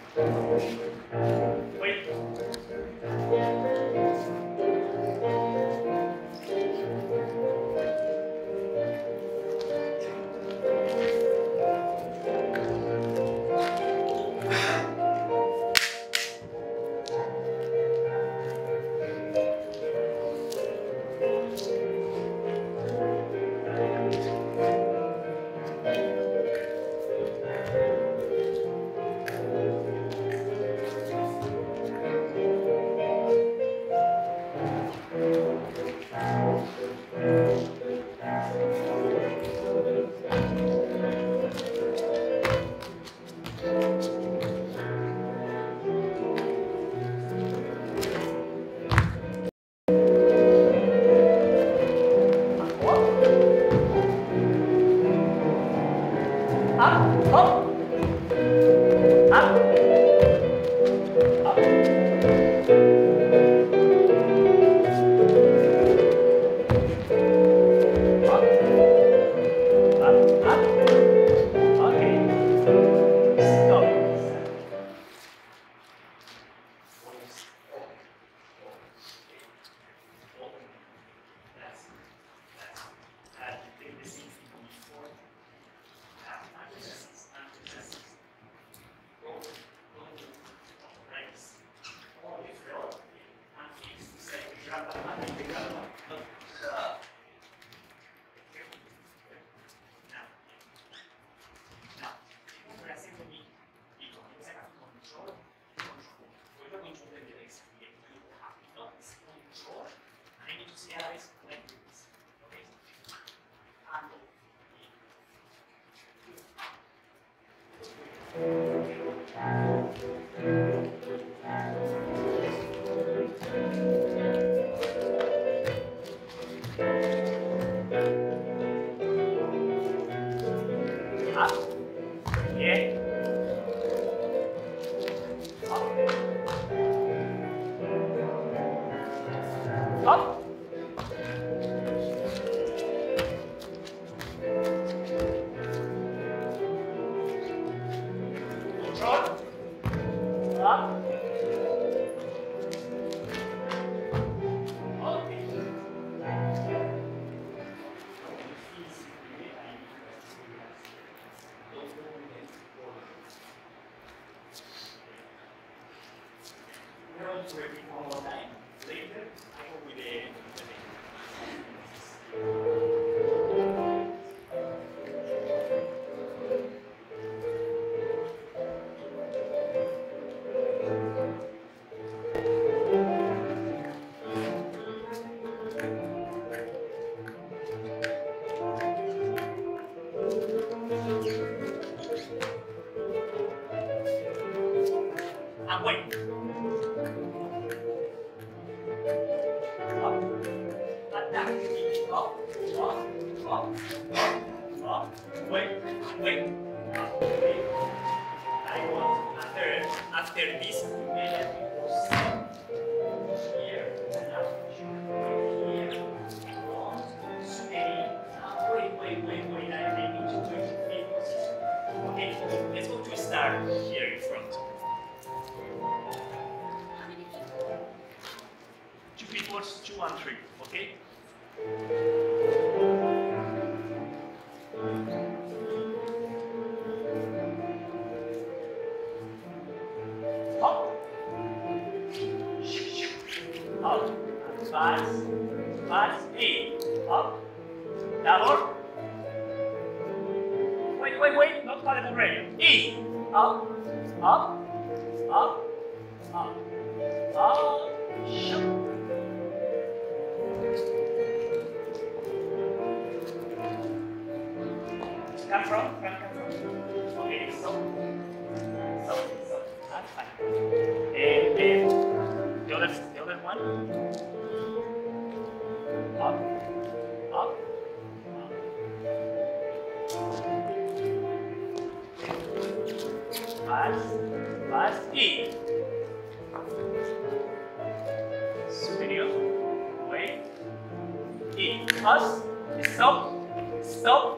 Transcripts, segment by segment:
Wait.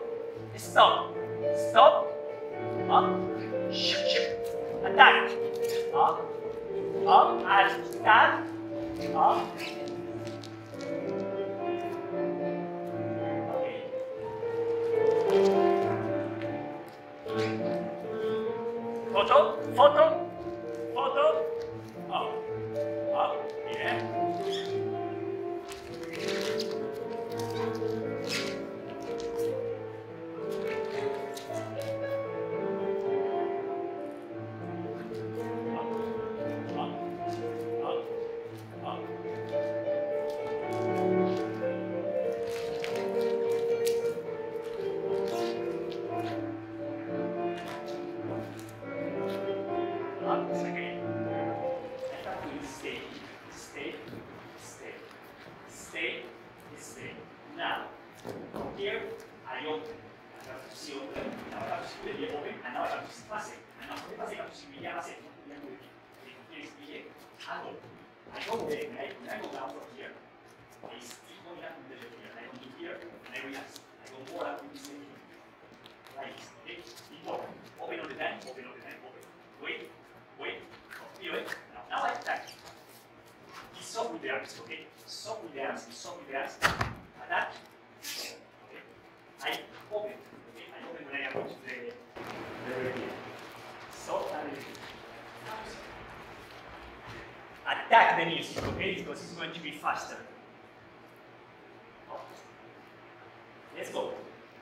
Stop. Attack. up, up, and down, up. Okay. Photo, photo, photo, up, up, yeah. Now, here I open. I have to see open. Now I have to see the open, and now I have to see pase. And now the pase, I have to see the pase. Here is the handle. I go there, and I go down from here. I still going up in the left here. I go to here, and I relax. I go more up in this here. Like this, okay? Important. Open all the time, open all the time, open. Wait, wait, feel it. Now I attack. He's soft with the arms, okay? Soft with the arms, soft with the arms. Attack. Okay. I open. Okay. I open when I approach the here. Soft and attack the knees, okay? Because it's going to be faster. Let's go.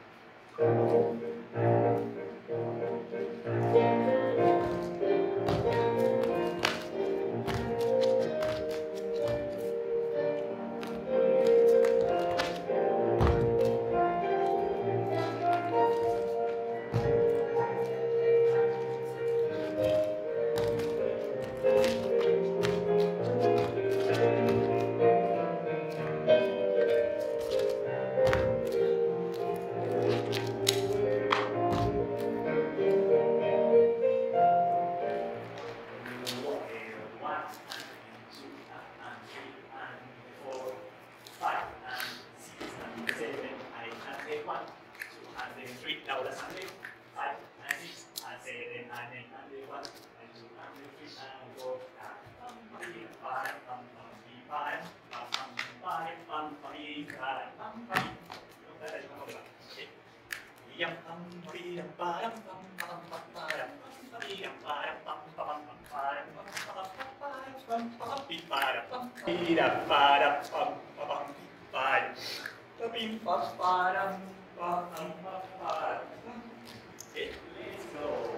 Okay, let's go.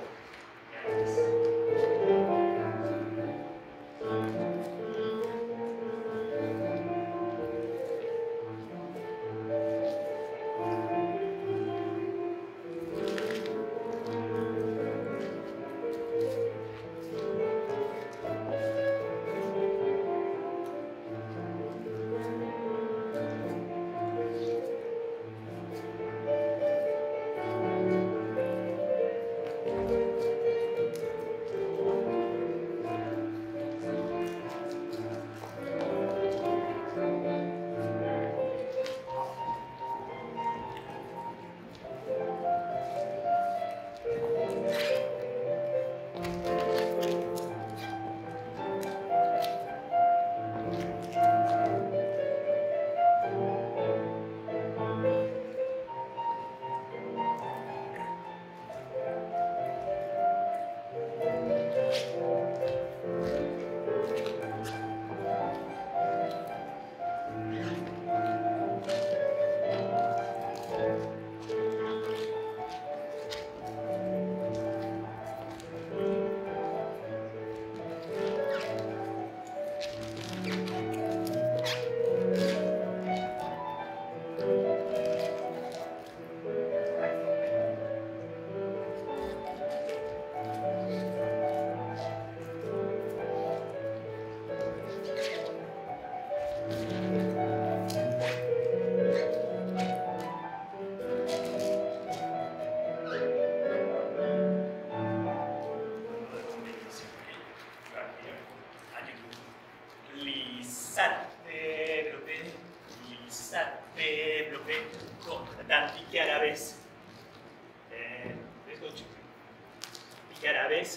Tanti chiara vez. Let's go to chiara vez.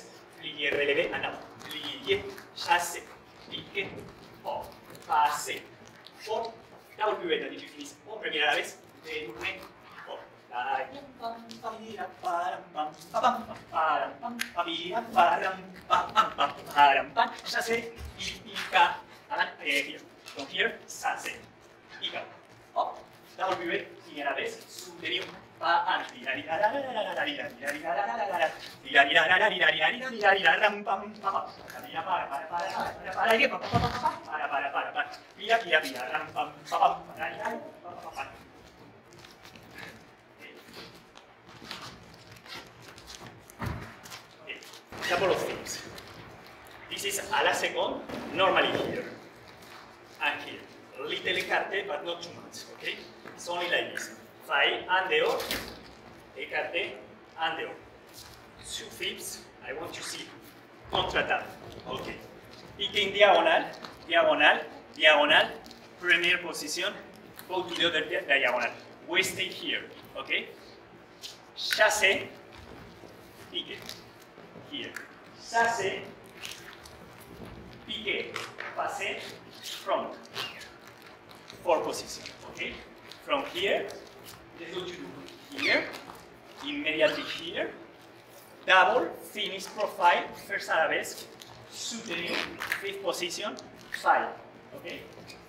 plié, relevé, en avant. Plié, chassé, piqué, hop, passé, hop. Double pirouette, did you finish? Oh, première vez, détourné, hop. Chassé, pica, here. From here, chassé, pica, hop. Double pirouette, primera vez, superior. Couple of things. This is a la seconde, normally here and here. Little écarté, but not too much. Okay? It's only like this. Fly and dehors, écarté and dehors. 2 flips, I want to see contre-attaque. Okay. Picking diagonal, diagonal, diagonal, premiere position, go to the other diagonal. We stay here, okay? Chassé, pique, here. Chassé, pique, passé, front. 4 positions, okay? From here, let's go to here, immediately here, double, finish profile, first arabesque, superior, 5th position, 5, okay?